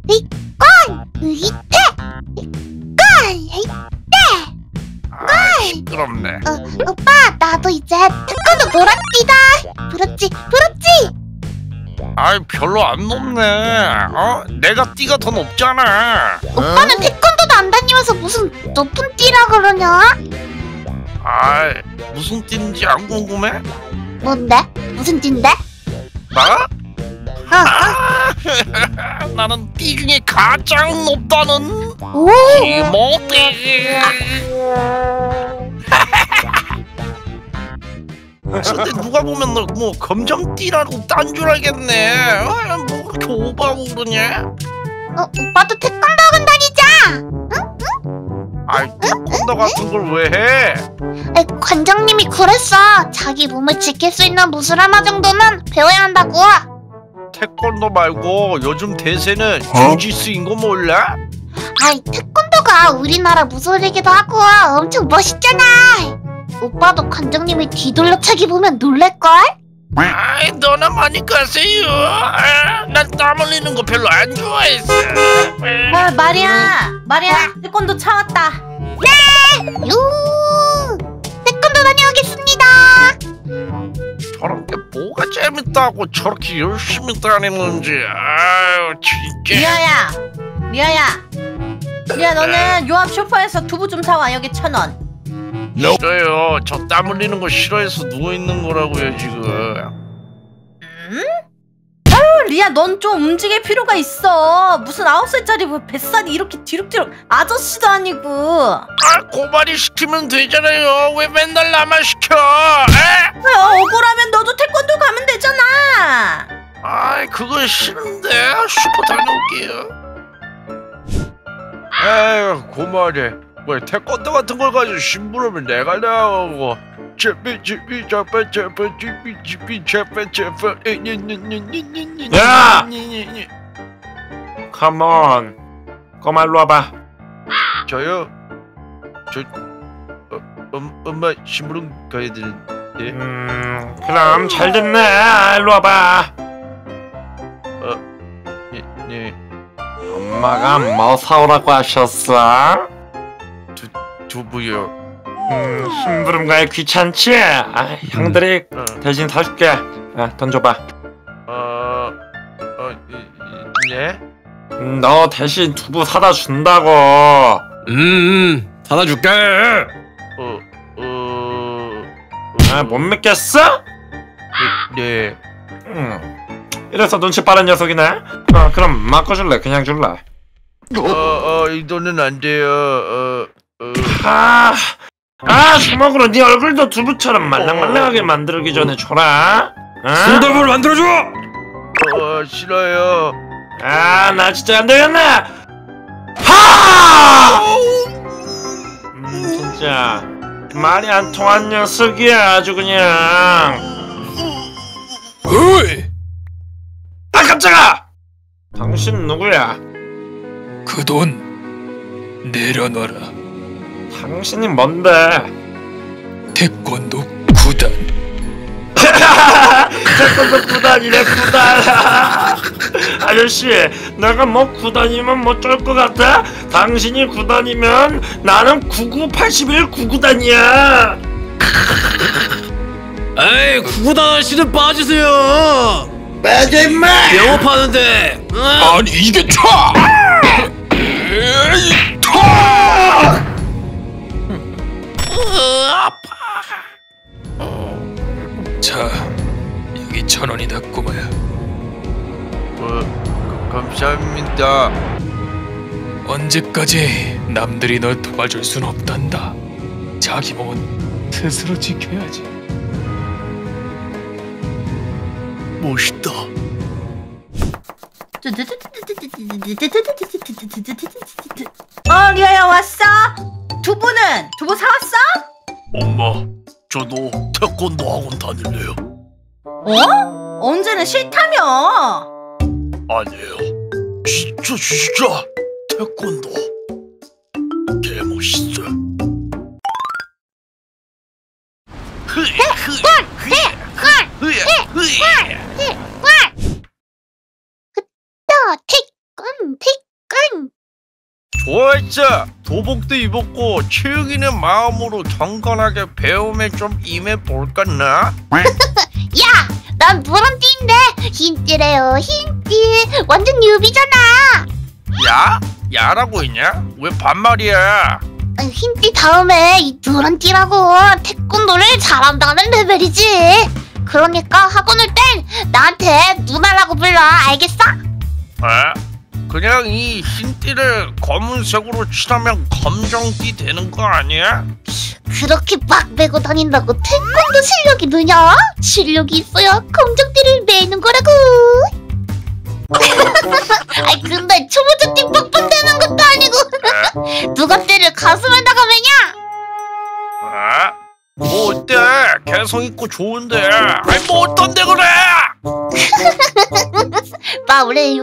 권! 으이태! 권! 헤이태! 시끄럽네. 오빠, 나도 이제 태권도 놀아뛰다. 부럽지? 아이, 별로 안 높네. 내가 띠가 더 높잖아. 오빠는 태권도도 안 다니면서 무슨 높은 띠라 그러냐? 아이, 무슨 띠인지 안 궁금해? 뭔데? 무슨 띠인데? 나? 나는 띠 중에 가장 높다는 오! 이모띠. 근데 누가 보면 너 뭐 검정띠라고 딴 줄 알겠네. 뭐 그렇게 오버하고 그러냐? 오빠도 태권도 학원 다니자! 아이, 태권도 같은 걸 왜 해? 관장님이 그랬어. 자기 몸을 지킬 수 있는 무술 하나 정도는 배워야 한다고. 태권도 말고 요즘 대세는 주짓수인 거 몰라? 아이, 태권도가 우리나라 무술이기도 하고 엄청 멋있잖아. 오빠도 관장님이 뒤돌려차기 보면 놀랄걸? 아이, 너나 많이 가세요. 난 땀 흘리는 거 별로 안 좋아했어. 마리아, 태권도 차 왔다. 유! 태권도 다녀오겠습니다. 저런 게 뭐가 재밌다고 저렇게 열심히 다니는지. 아유, 진짜. 리아야, 너는 요앞 슈퍼에서 두부 좀 사와. 여기 1,000원. 싫어요. 저 땀 흘리는 거 싫어해서 누워있는 거라고요 지금. 리아, 넌 좀 움직일 필요가 있어. 무슨 9살짜리 뭐 뱃살이 이렇게 뒤룩뒤룩. 아저씨도 아니고. 고발이 시키면 되잖아요. 왜 맨날 나만 시켜? 억울하면 너도 태권도 가면 되잖아. 그건 싫은데. 슈퍼 다녀올게요. 에휴, 고말해. 왜 태권도 같은 걸 가지고 심부름을 내가 나오고. 야! 컴온. 꼬마 일로 와봐. 저요? 엄마 심부름 가야 되는데. 그럼 잘 됐네. 일로 와봐. 네. 엄마가 뭐 사오라고 하셨어? 두부요. 심부름 가기 귀찮지? 형들이 대신 사줄게. 돈 줘봐. 네? 너 대신 두부 사다 준다고. 사다 줄게. 못 믿겠어? 네. 이래서 눈치 빠른 녀석이네. 그럼 바꿔줄래? 그냥 줄래? 이 돈은 안 돼요. 주먹으로 네 얼굴도 두부처럼 말랑말랑하게 만들기 전에 줘라. 손톱을 만들어줘. 싫어요. 나 진짜 안 되겠네. 진짜 말이 안 통한 녀석이야. 아주 그냥. 어이, 깜짝아. 당신 누구야? 그 돈 내려놔라. 당신이 뭔데? 태권도 구단. 태권도 구단이래. 구단. 아저씨, 내가 뭐 구단이면 뭐 쫄 것 같아? 당신이 구단이면 나는 9981 구구단이야. 에이, 구구단 아저씨는 빠지세요. 빠져 임마. 영업하는데. 아니 이게 자, 여기 1,000원이다 꼬마야. 감사합니다. 언제까지 남들이 널 도와줄 순 없단다. 자기 몸은 스스로 지켜야지. 멋있다. 리아야, 왔어? 두부는? 두부 사왔어? 엄마, 저도 태권도 학원 다닐래요. 언제는 싫다며. 아니에요. 진짜 태권도 개멋있어요. 태권도 택권. 좋았어. 도복도 입었고 채영이는 마음으로 경건하게 배움에 좀 임해볼까나? 야, 난 노란띠인데 흰띠래요. 흰띠 완전 뉴비잖아. 야? 야라고 했냐? 왜 반말이야? 흰띠 다음에 이 노란띠라고. 태권도를 잘한다는 레벨이지. 그러니까 학원 올 땐 나한테 누나라고 불러. 알겠어? 그냥 이 흰띠를 검은색으로 칠하면 검정띠 되는 거 아니야? 그렇게 막 메고 다닌다고 태권도 실력이 느냐? 실력이 있어야 검정띠를 매는 거라고. 아이 근데 초보자띠 빡빡대는 것도 아니고 누가 띠를 가슴에다가 매냐? 뭐 어때? 개성 있고 좋은데. 아니 뭐 어떤데 그래? 마블레요.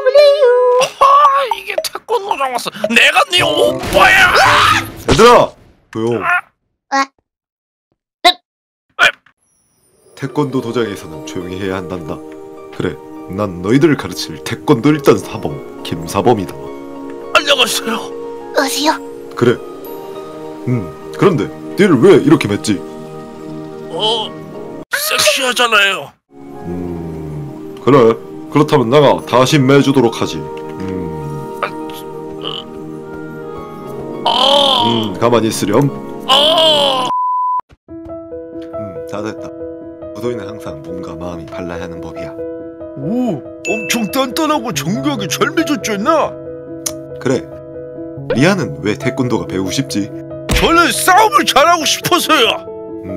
이게 태권도장 왔어. 내가 네 오빠야. 얘들아! 조용. 네? 태권도 도장에서는 조용히 해야 한단다. 그래, 난 너희들을 가르칠 태권도 일단 사범 김사범이다. 안녕하세요. 어세요. 그래. 그런데 띠를 왜 이렇게 맸지? 섹시하잖아요. 그래. 그렇다면 내가 다시 매주도록 하지. 가만히 있으렴. 다 됐다. 무도인은 항상 몸과 마음이 발라야 하는 법이야. 오, 엄청 단단하고 정교하게 잘 맺었잖아. 그래. 리아는 왜 태권도가 배우고 싶지? 저는 싸움을 잘하고 싶어서요.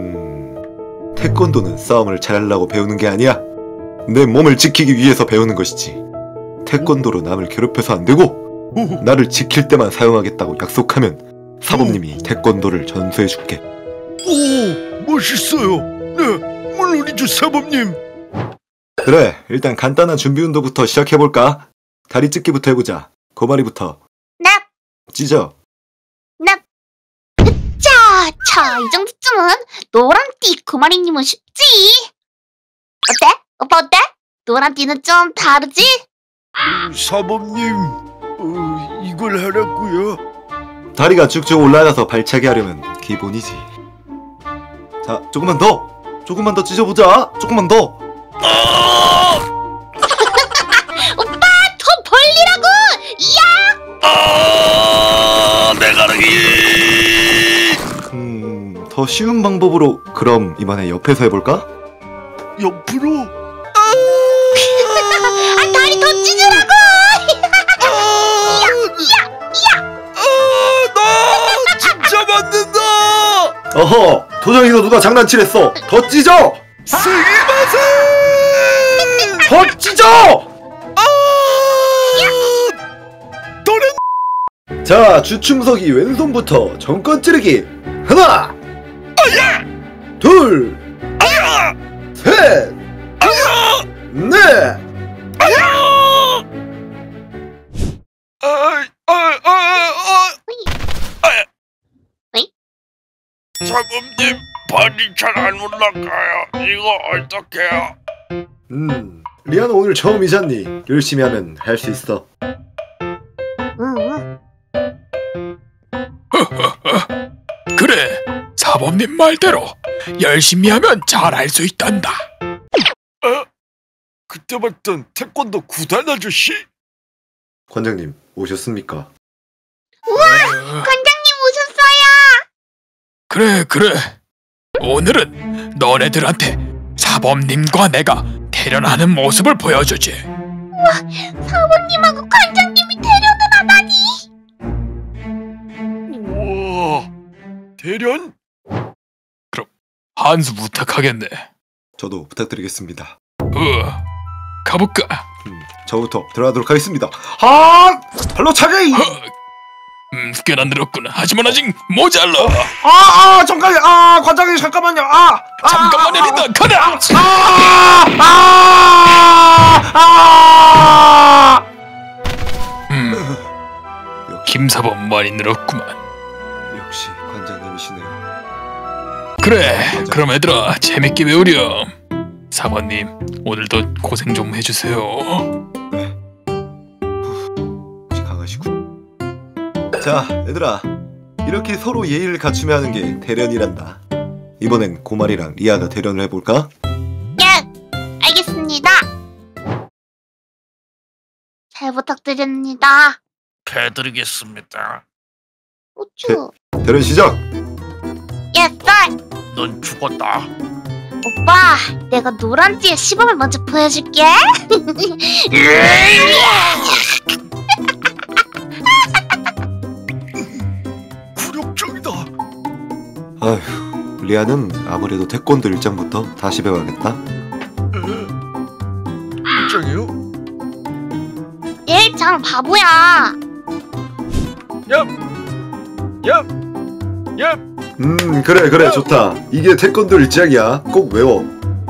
태권도는 싸움을 잘하려고 배우는 게 아니야. 내 몸을 지키기 위해서 배우는 것이지. 태권도로 남을 괴롭혀서 안 되고 나를 지킬 때만 사용하겠다고 약속하면 사범님이 태권도를 전수해줄게. 오, 멋있어요. 네, 물론이죠, 사범님. 그래, 일단 간단한 준비 운동부터 시작해볼까? 다리 찢기부터 해보자. 고마리부터. 납. 찢어. 납. 자, 이 정도쯤은 노란띠 고마리님은 쉽지. 어때? 오빠 어때? 노란띠는 좀 다르지? 사범님, 이걸 하라고요? 다리가 쭉쭉 올라가서 발차기 하려면 기본이지. 자, 조금만 더 찢어보자. 조금만 더. 오빠 더 벌리라고. 이야. 내 가르기. 더 쉬운 방법으로 그럼 이번에 옆에서 해볼까? 옆으로. 다리 더 찢으라고. 나 진짜 맞는다. 어허, 도장에서 누가 장난치랬어. 더 찢어. 스기마세. 더 찢어. 자, 주춤서기 왼손부터 정권 찌르기. 하나, 둘, 셋, 넷. 사범님, 발이 잘 안 올라가요. 이거 어떡해요? 리아는 오늘 처음이잖니. 열심히 하면 할 수 있어. 응. 그래, 사범님 말대로 열심히 하면 잘할 수 있단다. 그때 봤던 태권도 구단 아저씨? 관장님 오셨습니까? 관장님 오셨어요. 그래. 오늘은 너네들한테 사범님과 내가 대련하는 모습을 보여주지. 사모님하고 관장님이 대련을 하다니. 우와, 대련? 그럼 한 수 부탁하겠네. 저도 부탁드리겠습니다. 가볼까? 저부터 들어가도록 하겠습니다. 하! 발로 차기! 꽤나 늘었구나. 하지만 아직 모자라. 잠깐만요. 관장님 잠깐만요. 잠깐만요. 가라. 김사범 많이 늘었구만. 역시 관장님이시네요. 그래, 그럼 얘들아 재밌게 배우렴. 사범님 오늘도 고생 좀 해주세요. 자, 얘들아. 이렇게 서로 예의를 갖추며 하는 게 대련이란다. 이번엔 고말이랑 리아가 대련을 해볼까? 예, 알겠습니다. 잘 부탁드립니다. 해드리겠습니다. 우쭈. 대련 시작! 예, 쌀. 넌 죽었다. 오빠, 내가 노란띠의 시범을 먼저 보여줄게. 굴욕적이다. 아휴, 리아는 아무래도 태권도 1장부터 다시 배워야겠다. 1장이요? 1장 바보야. 그래, 좋다. 이게 태권도 1장이야. 꼭 외워.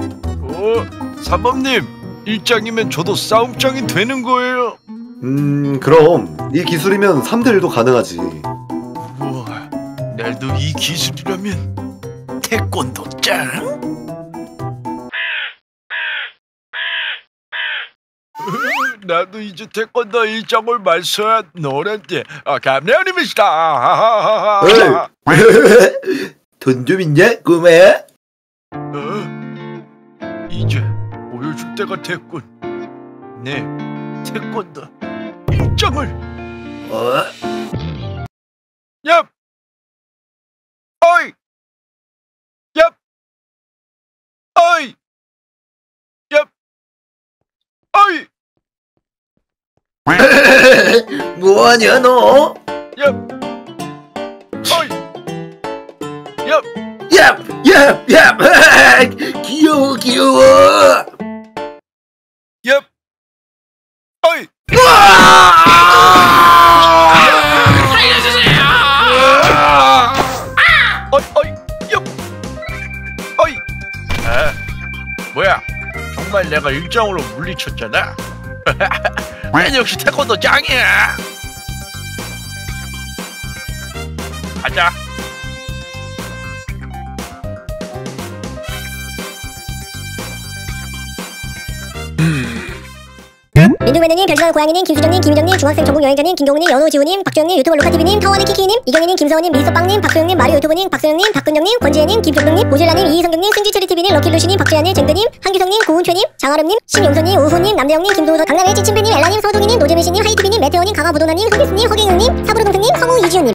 사범님, 1장이면 저도 싸움장이 되는 거예요. 그럼 이 기술이면 3대1도 가능하지. 우와, 날도 이 기술이라면 태권도 짱? 나도 이제 태권도 1장을 말써야 노란띠 감내원님이시다. 돈 좀 있냐, 꼬마야? 이제 보여줄 때가 됐군. 네, 태권도 1장을. 얍! 어이! 얍! 어이! 얍! 어이! 뭐하냐 너? 얍! 어이! 얍! 얍! 귀여워. 얍! 어이! 어이! 얍! 어이! 아, 뭐야? 정말 내가 1장으로 물리쳤잖아? 난 역시 태권도 짱이야! 가자! 민둥매너님, 별지방 고양이님, 김수정님, 김희정님, 중학생 전국 여행자님, 김경우님, 연호지우님, 박주영님, 유튜버 루카TV님, 타워네키키님, 이경희님, 김서원님, 미스터빵님, 박소영님, 마리오 유튜버님, 박소영님, 박근정님, 권지혜님, 김종동님, 모질라님, 이희성경님, 승지체리TV님, 럭키루시님, 박주야님, 젠드님, 한규성님, 고은최님, 장아름님, 심용선님, 우호님, 남대영님, 김도우서, 강남의 찌침팬님, 엘라님, 서동희님, 노재민씨님, 하이티비님, 메테오님, 강화부도나님, 흥비스님, 허경영님, 사부르동생님, 성우 이지훈님.